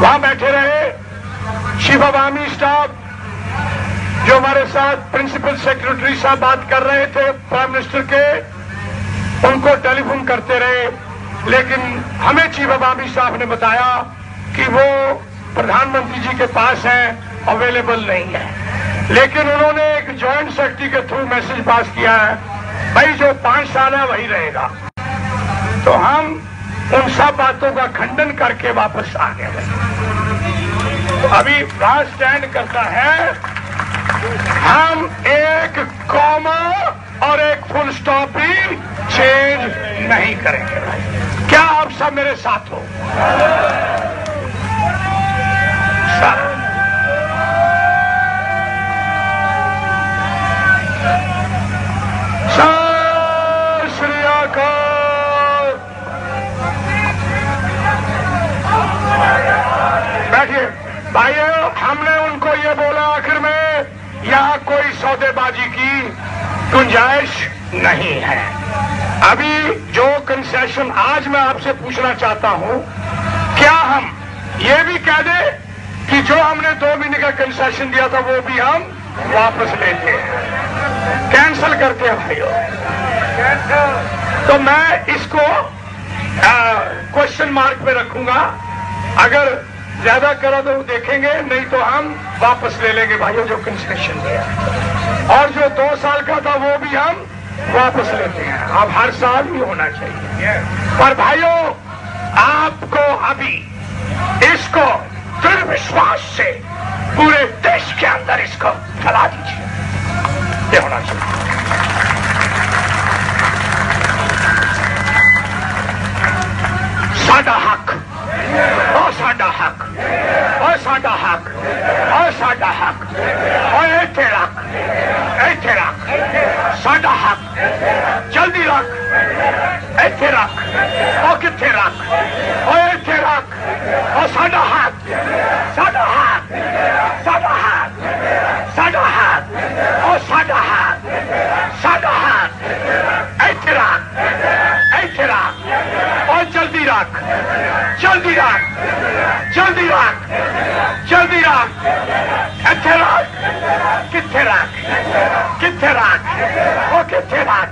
वहां बैठे रहे चीफ ऑफ आर्मी स्टाफ, जो हमारे साथ प्रिंसिपल सेक्रेटरी साहब बात कर रहे थे प्राइम मिनिस्टर के, उनको टेलीफोन करते रहे, लेकिन हमें चीफ ऑफ आर्मी स्टाफ ने बताया कि वो प्रधानमंत्री जी के पास हैं, अवेलेबल नहीं है। लेकिन उन्होंने एक जॉइंट सेक्रेटरी के थ्रू मैसेज पास किया है, भाई जो 5 साल है वही रहेगा। तो हम उन सब बातों का खंडन करके वापस आ गए। अभी राज स्टैंड करता है, हम एक कॉमा और एक फुल स्टॉप भी चेंज नहीं करेंगे। क्या आप सब मेरे साथ हो? सत श्री अकाल। बैठिए भाइयों, हमने उनको ये बोला आखिर में, यहाँ कोई सौदेबाजी की गुंजाइश नहीं है। अभी जो कंसेशन आज मैं आपसे पूछना चाहता हूं, क्या हम ये भी कह दें कि जो हमने 2 महीने का कंसेशन दिया था वो भी हम वापस लेते हैं, कैंसिल करते हैं भाइयों? तो मैं इसको क्वेश्चन मार्क पे रखूंगा। अगर ज्यादा करा तो देखेंगे, नहीं तो हम वापस ले लेंगे भाइयों जो कंसेशन दिया। और जो 2 साल का था वो भी हम वापस लेते हैं। अब हर साल भी होना चाहिए। पर भाइयों, आपको अभी इसको दृढ़ विश्वास से पूरे देश के अंदर इसको फैला दीजिए, ये होना चाहिए। साडा हक, और साडा हक, और साडा हक, और साडा हक, और ऐथे रख, ऐथे रख, साडा हक, जल्दी रख, ऐथे रख, और किथे रख, और ऐथे रख, और साडा हक, साडा हक, साडा हक, साडा हक, और साडा हक, साडा हक, ऐथे रख, ऐथे रख, और जल्दी रख, जल्दी रख, जल्दी रख, जल्दी रख, ऐथे रख, किथे रख, किथे रख, और किथे रख,